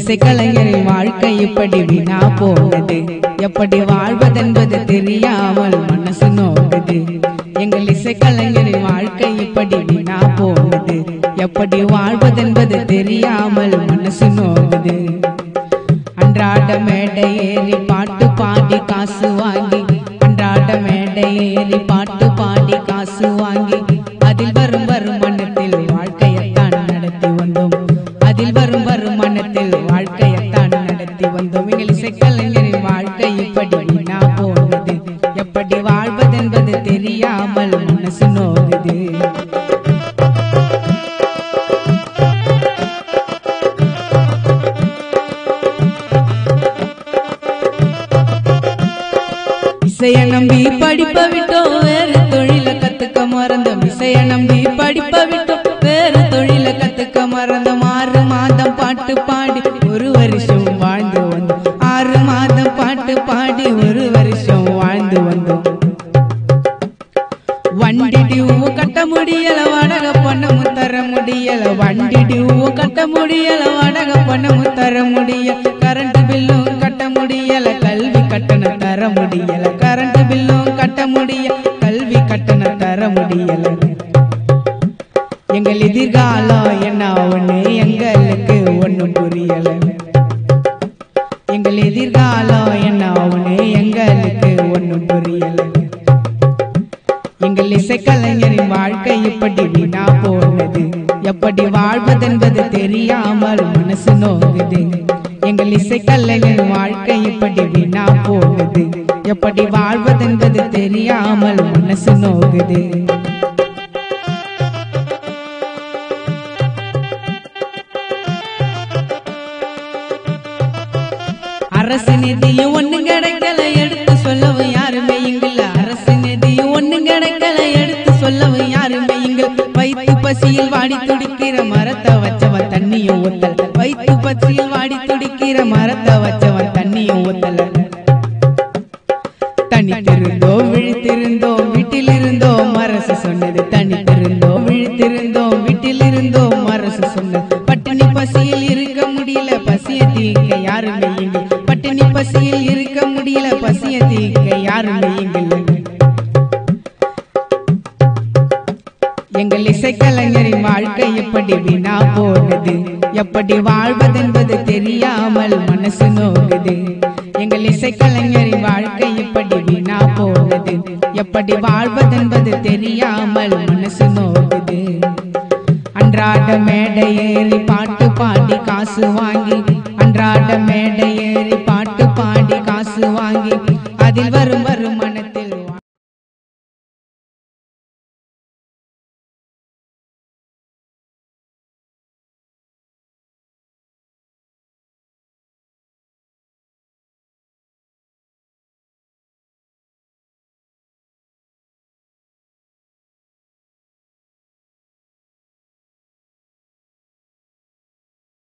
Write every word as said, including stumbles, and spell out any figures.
இசைக்கலைஞரின் வாழ்க்கை இப்படி வீணா போனது. எப்படி வாழ்வதென்பது தெரியாமல் மனசு நோக்குது. எங்கள் இசைக்கலைஞரின் வாழ்க்கை இப்படி வீணா போனது. எப்படி வாழ்வதென்பது தெரியாமல் மனசு நோக்குது. அன்றாட மேடை ஏறி பாட்டு பாடி காசு வாங்கி, அன்றாட மேடை ஏறி பாட்டு பாடி காசு வாங்கி, அதில் வரும் வருமானத்தில் வாழ்க்கையைத்தான் நடத்தி வந்தோம். அதில் வரும் வருமானத்தில் வாழ்க்கையைத்தான் நடத்தி வந்தோம். எங்கள் இசைக்கலைஞரின் வாழ்க்கை இப்படி வீணா போனது. எப்படி வாழ்வதென்பது தெரியாமல் மனசு நோகுது. இசைய நம்பி படிப்ப விட்டோம், வேறு தொழில கத்துக்க மறந்தோம். இசைய நம்பி படிப்ப விட்டோம், வேறு தொழில கத்துக்க மறந்தோம். ஆறு மாதம் பாட்டு பாடி ஒரு வருஷம் வாழ்ந்து வந்தோம். ஆறு மாதம் பாட்டு பாடி ஒரு வருஷம் வாழ்ந்து வந்தோம். வண்டி டியூவு கட்ட முடியல, வாடகை பணமும் தர முடியல. வண்டி டியூவு கட்ட முடியல, வாடகை பணமும் தர முடியல. கரண்ட் பில்லும் கட்ட முடியல, கல்வி கட்டணம் தர முடியல. கரண்ட் பில்லும் கட்ட முடியல, கல்வி கட்டணம் தர முடியல. எங்கள் எதிர்காலம் என்ன ஒண்ணு எங்களுக்கு ஒண்ணும் புரியல. எங்கள் எதிர்காலம் என்ன ஒண்ணு எங்களுக்கு ஒண்ணும் புரியல. எங்கள் இசைக்கலைஞரின் வாழ்க்கை இப்படி வீணா போனது. எப்படி வாழ்வதென்பது தெரியாமல் மனசு நோகுது. எங்கள் இசைக்கலைஞரின் வாழ்க்கை இப்படி வீணா போகுது. எப்படி வாழ்வதென்பது தெரியாமல் மனசு நோகுது. அரசு நிதியும் ஒண்ணு கிடைக்கல, எடுத்து சொல்லவும் யாருமே இங்கில்ல. அரசு நிதியும் ஒண்ணு கிடைக்கல, எடுத்து சொல்லவும் யாருமே இங்கில். வயிற்று பசியில் வாடி துடிக்கிற மரத்தை வச்சவன் தண்ணியும் ஊத்தல. வயிற்று பசியில் வாடி துடிக்கிற மரத்தை வச்சவன் தண்ணியும் ஊத்தல. தனித்திருந்தோம் விழித்திருந்தோம் வீட்டில் இருந்தோம் அரசு சொன்னது. தனித்திருந்தோம் விழித்திருந்தோம் வீட்டில் இருந்தோம் அரசு சொன்னது. பட்டினி பசியில் இருக்க முடியல, பசிய தீர்க்க யாருமே இங்கு. பட்டினி பசியில் இருக்க முடியல, பசிய தீர்க்க யாருமே இங்கு. எங்கள் இசைக்கலைஞரின் வாழ்க்கை எப்படி வீணா போனது. எப்படி வாழ்வதென்பது தெரியாமல் மனசு நோகுது. எங்கள் இசைக்கலைஞரின் வாழ்க்கை இப்படி வீணா போனது. எப்படி வாழ்வதென்பது தெரியாமல் மனசு நோகுது. அன்றாட மேடை ஏறி பாட்டு பாடி காசு வாங்கி, அன்றாட மேடை ஏறி பாட்டு பாடி காசு வாங்கி, அதில் வரும் வருமானம்